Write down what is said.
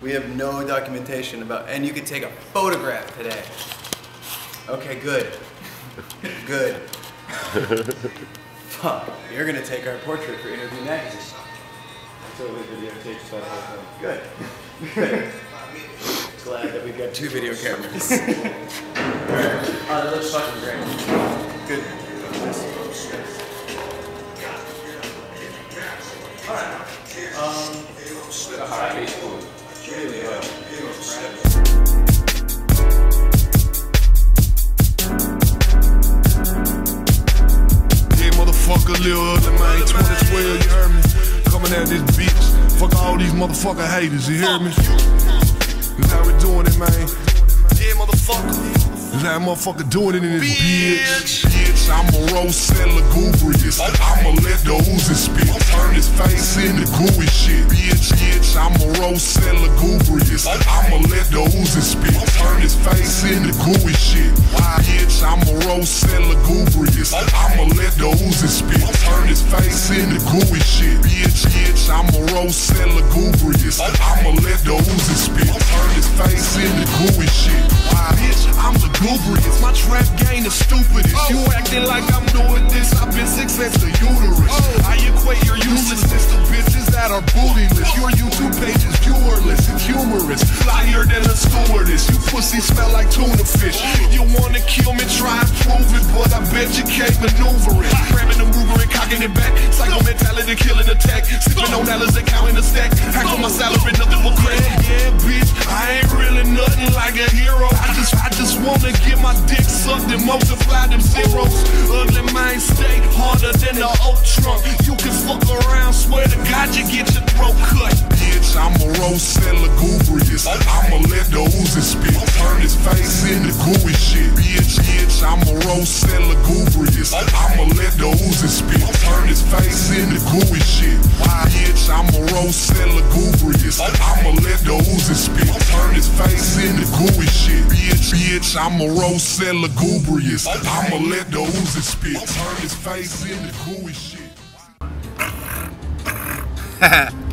We have no documentation about, and you can take a photograph today. Okay, good. Good. Fuck, you're gonna take our portrait for interview next. Totally videotapes that whole thing. Good. Good. Glad that we've got 2 video cameras. Alright. Oh, that looks fucking great. Good. Alright. Really well. Motherfucker, Lil Ugly, man, 2012, you heard me? Coming at this bitch, fuck all these motherfucker haters, you hear me? This how we doing it, man. Yeah, motherfucker. This how motherfucker doing it in this bitch. Bitch, I'm a roast and lugubrious. I'ma let the Uzi spit. Turn his face into gooey shit. Bitch, I'm a roast and lugubrious. I'ma let the Uzi spit. Turn his face into gooey shit. Bitch, I'm a roast and lugubrious. I'ma let the Uzi spit. Turn his face into gooey shit. Bitch, I'm a roast and lugubrious. I'ma let the Uzi spit. Turn his face into gooey shit. Bitch, I'm lugubrious. My trap game is stupidest. You acting like I'm doing this. I've been successful uterus. I equate your uselessness to bitches that are bootyless. Your YouTube page is viewerless and humorous. Flyer than a stewardess. You pussy smell like tuna fish. You wanna kill me, try and prove it, but I bet you can't maneuver it. Grabbing the Ruger and cocking it back. Psycho mentality, killing attack. Sipping on dollars and counting the stack. Hack on my salary, nothing but crack. Yeah, bitch, I ain't really nothing like a hero. I just wanna get my dick sucked and multiply them zeros. Ugly mind stay harder than the old trunk. You can fuck around, swear to God you get your throat cut. Bitch, I'm a roast and lugubrious. I'ma let the Uzi spit. Turn his face into gooey shit. Bitch, I'm a roast and lugubrious. I'ma let the Uzi spit. Turn his face into gooey shit. Bitch, I'm a roast and lugubrious. I'ma let the Uzi spit. Turn his face into gooey shit. Bitch, I'm a roast and lugubrious. I'ma let the Uzi spit. Turn his face into gooey shit.